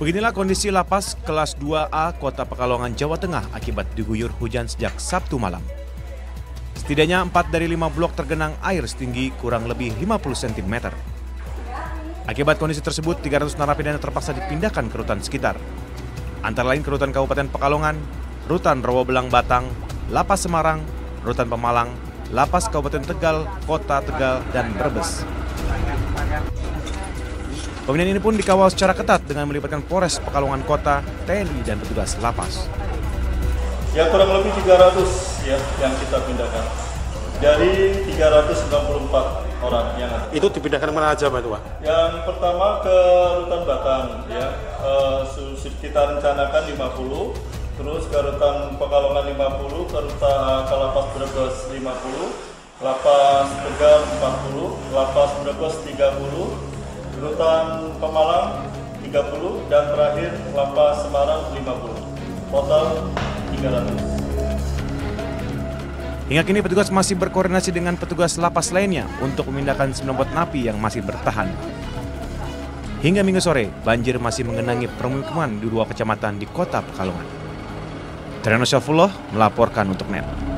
Beginilah kondisi lapas kelas 2A Kota Pekalongan, Jawa Tengah akibat diguyur hujan sejak Sabtu malam. Setidaknya 4 dari 5 blok tergenang air setinggi kurang lebih 50 cm. Akibat kondisi tersebut, 300 narapidana terpaksa dipindahkan ke rutan sekitar. Antara lain ke rutan Kabupaten Pekalongan, rutan Rawabelang Batang, Lapas Semarang, rutan Pemalang, Lapas Kabupaten Tegal, Kota Tegal, dan Brebes. Pemindahan ini pun dikawal secara ketat dengan melibatkan Polres Pekalongan Kota, TNI, dan petugas lapas. Ya, kurang lebih 300 ya yang kita pindahkan dari 394 orang yang ada. Itu dipindahkan mana aja Pak itu Pak? Yang pertama ke rutan Batang ya, kita rencanakan 50, terus ke rutan Pekalongan 50, ke rutan Lapas Brebes 50, Lapas Tegal 40, Lapas Brebes 30, rutan Pemalang 30, dan terakhir Lapas Semarang 50. Total 300. Hingga kini petugas masih berkoordinasi dengan petugas lapas lainnya untuk memindahkan 9 bot napi yang masih bertahan. Hingga Minggu sore, banjir masih mengenangi permukiman di 2 kecamatan di Kota Pekalongan. Triano Syafullah melaporkan untuk NET.